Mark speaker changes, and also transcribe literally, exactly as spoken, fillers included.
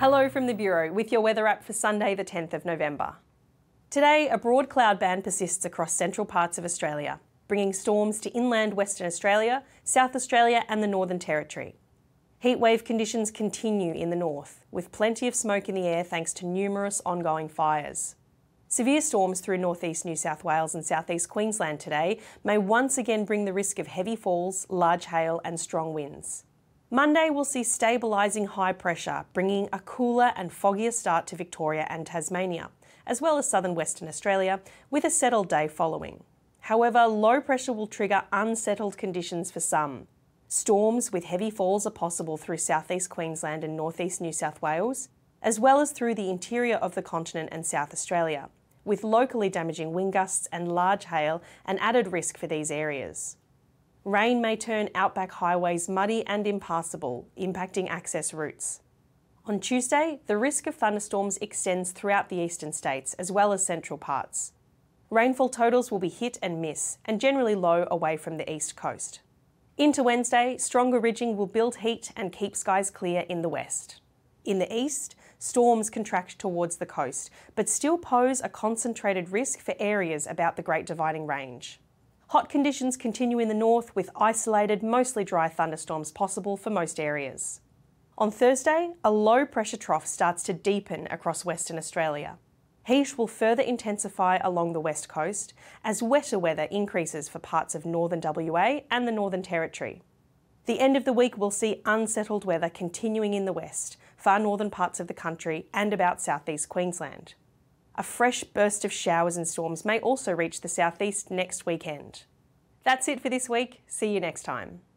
Speaker 1: Hello from the Bureau with your weather app for Sunday the tenth of November. Today, a broad cloud band persists across central parts of Australia, bringing storms to inland Western Australia, South Australia and the Northern Territory. Heatwave conditions continue in the north, with plenty of smoke in the air thanks to numerous ongoing fires. Severe storms through northeast New South Wales and southeast Queensland today may once again bring the risk of heavy falls, large hail and strong winds. Monday will see stabilising high pressure, bringing a cooler and foggier start to Victoria and Tasmania, as well as southern Western Australia, with a settled day following. However, low pressure will trigger unsettled conditions for some. Storms with heavy falls are possible through southeast Queensland and northeast New South Wales, as well as through the interior of the continent and South Australia, with locally damaging wind gusts and large hail an added risk for these areas. Rain may turn outback highways muddy and impassable, impacting access routes. On Tuesday, the risk of thunderstorms extends throughout the eastern states as well as central parts. Rainfall totals will be hit and miss, and generally low away from the east coast. Into Wednesday, stronger ridging will build heat and keep skies clear in the west. In the east, storms contract towards the coast, but still pose a concentrated risk for areas about the Great Dividing Range. Hot conditions continue in the north with isolated, mostly dry thunderstorms possible for most areas. On Thursday, a low pressure trough starts to deepen across Western Australia. Heat will further intensify along the west coast as wetter weather increases for parts of northern W A and the Northern Territory. The end of the week will see unsettled weather continuing in the west, far northern parts of the country and about southeast Queensland. A fresh burst of showers and storms may also reach the southeast next weekend. That's it for this week. See you next time.